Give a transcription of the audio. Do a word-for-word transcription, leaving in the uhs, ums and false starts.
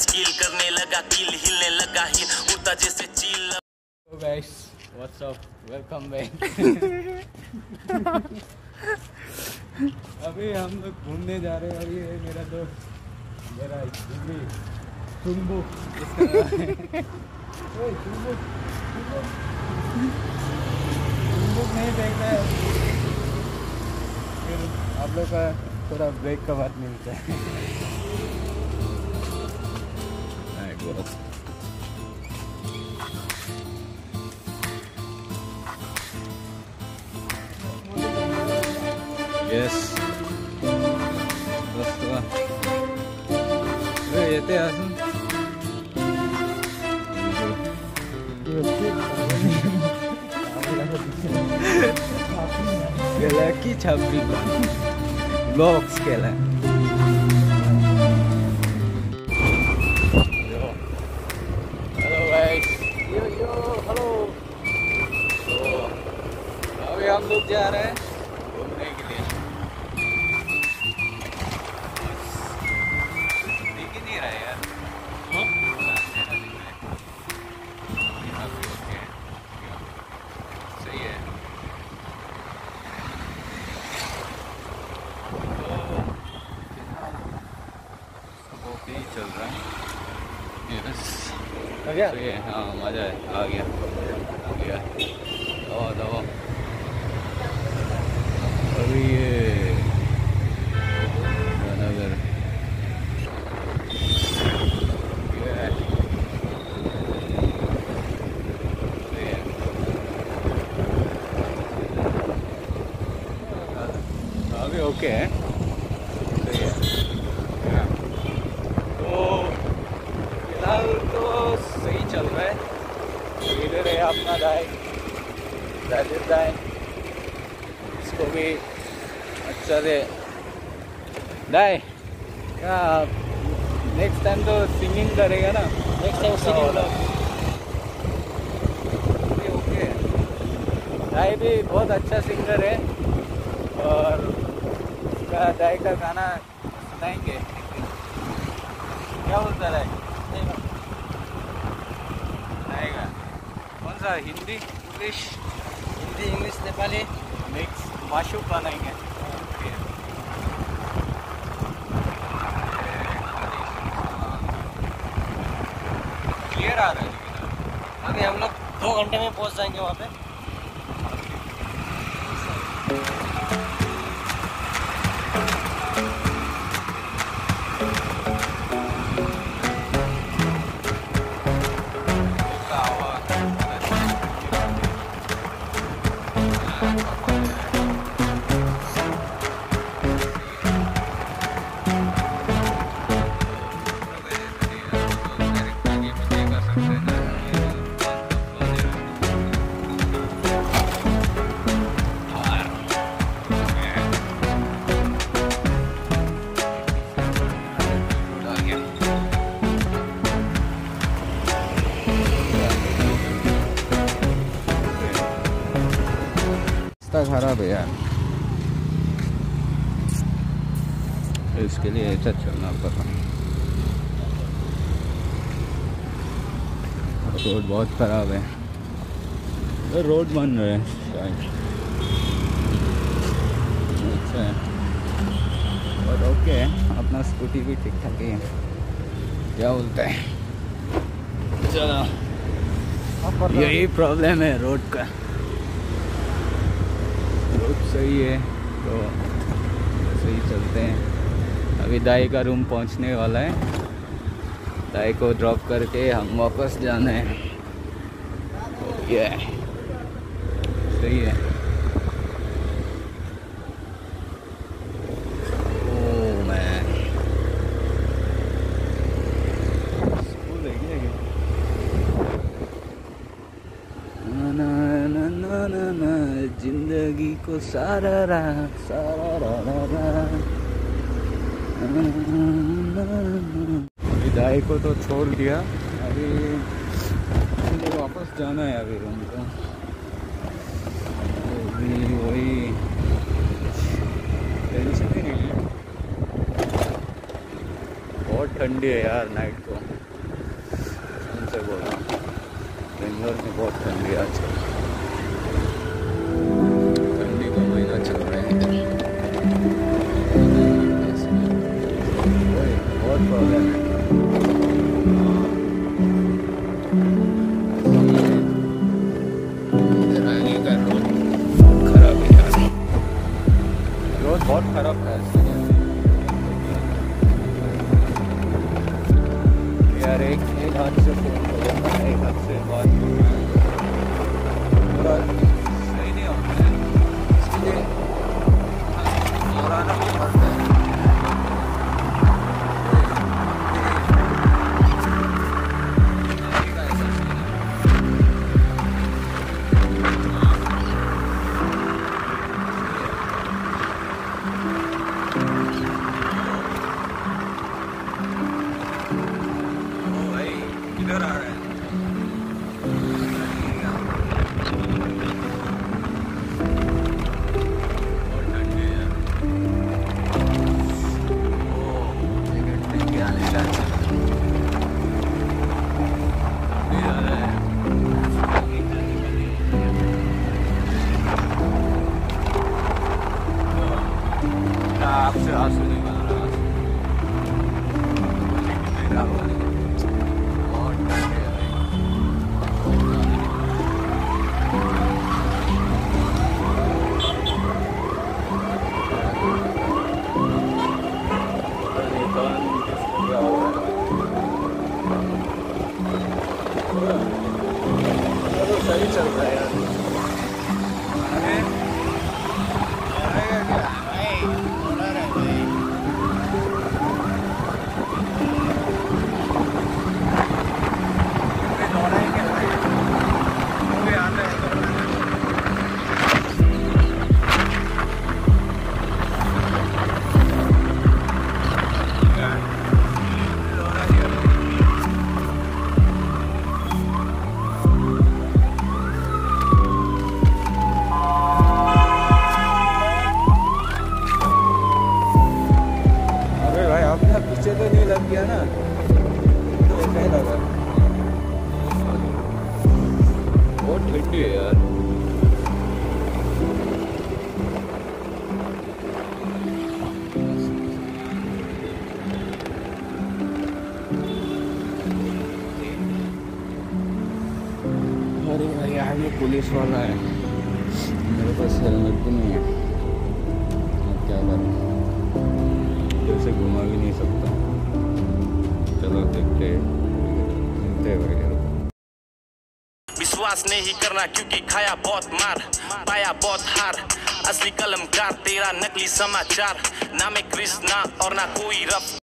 Skill करने लगा, दिल हिलने लगा, हिल उड़ता जैसे चील। So guys, what's up? Welcome back. अभी हम लोग घूमने जा रहे हैं। अभी है मेरा दोस्त, मेरा दिल्ली चुम्बू, चुम्बुक नहीं देख रहा है। फिर आप लोग का थोड़ा ब्रेक का बात मिलता है। Yes. Dostlar. Ve yeter yazın. Gela ki çabri vlogs gela. Hello guys. Yo yo hello. So अभी हम लोग जा रहे हैं घूमने के लिए। दिख ही नहीं रहा है यार। सही है। तो ओके चल रहा है। यस आ गया। सही है। हाँ मजा है। आ गया आ गया। दवा दवा अभी ये नगर अभी ओके है। सही है। तो फिलहाल तो सही चल रहा है। इधर है अपना दाई राजेश दाई, इसको भी अच्छा से दाई क्या नेक्स्ट टाइम तो सिंगिंग करेगा ना। Next time singing okay. दाई भी बहुत अच्छा सिंगर है और उसका दाई का गाना सुनाएंगे। क्या बोलता है सुनाएगा? कौन सा? Hindi English? Hindi English Nepali mix माशूक बनाएंगे। क्लियर आ रहा है। अभी हम लोग दो घंटे में पहुंच जाएंगे वहाँ पे। खराब है यार, इसके लिए ऐसा चलना पड़ा। रोड बहुत खराब है। तो रोड बन रहे हैं शायद। अच्छा है और ओके है। अपना स्कूटी भी ठीक ठाक ही है। क्या बोलता है? चलो यही प्रॉब्लम है रोड का। रोड सही है तो सही चलते हैं। अभी दाई का रूम पहुंचने वाला है। दाई को ड्रॉप करके हम वापस जाना है। तो ये सही है। ओह मैन स्कूल है क्या? ना ना ना ना ना ना जिंदगी को सारा रा सारा रा रा रा। दाई को तो छोड़ दिया। अभी मुझे वापस जाना है अभी रूम को। अभी वही टेंशन ही नहीं है। बहुत ठंडी है यार नाइट को। से बोल रहा हूँ, बेंगलोर में बहुत ठंडी है आजकल। ठंडी का महीना चल रहा है इधर, बहुत प्रॉब्लम है। इधर आगे का रोड खराब है यार, रोड बहुत खराब है यार। एक एक हाथ से फोन करूँगा, एक हाथ से बात करूँगा, पूरा सही नहीं होता है, इसलिए दोहराना भी पड़ता है। इधर आ रहा है और ठंडी है। ओ जैकेट पहन के आने का ठंडी आ रहा है। आपसे आंसू नहीं बना रहा सही चल रहा है यार। अरे क्या भाई बोला रहे भाई, दौड़ा है क्या भाई, वो भी आता है दौड़ा पीछे तो नहीं लग गया ना, तो ऐसा ही लगा। बहुत ठंडी है यार। अरे भाई आगे पुलिस वाला है, मेरे पास हेलमेट भी नहीं है, क्या करूँ, से घुमा भी नहीं सकता। चलो देखते हैं। विश्वास नहीं करना क्योंकि खाया बहुत मार, पाया बहुत हार, असली कलमकार तेरा नकली समाचार, ना मैं कृष्णा और ना कोई रफ।